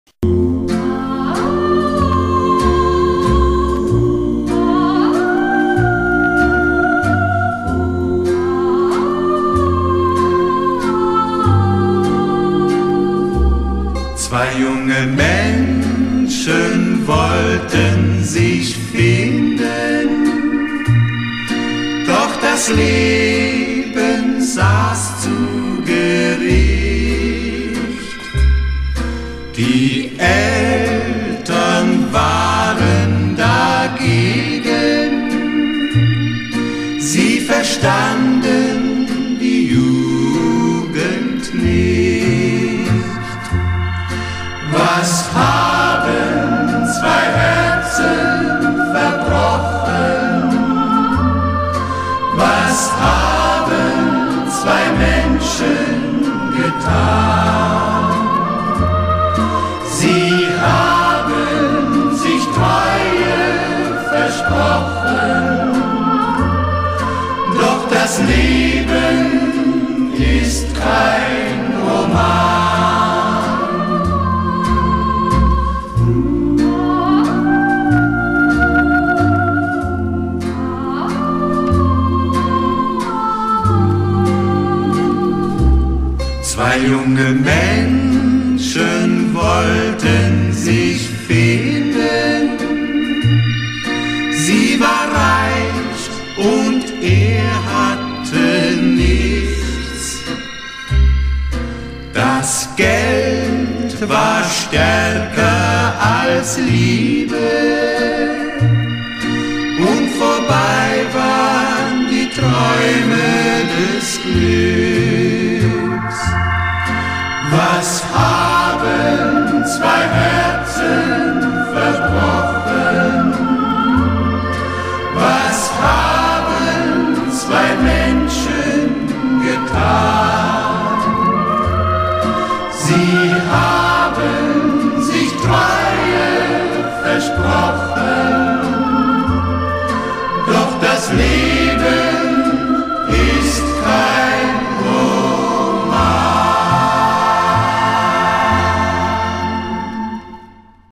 Zwei junge Menschen wollten sich finden, doch das Leben saß zu Gericht. Die Eltern waren dagegen, sie verstanden die Jugend nicht. Was haben zwei Herzen verbrochen? Was haben zwei Menschen getan? Sie haben sich Treue versprochen, doch das Leben ist kein Roman. Zwei junge Menschen wollten sich finden. Sie war reich und er hatte nichts. Das Geld war stärker als Liebe und vorbei waren die Träume des Glücks. Was haben zwei Herzen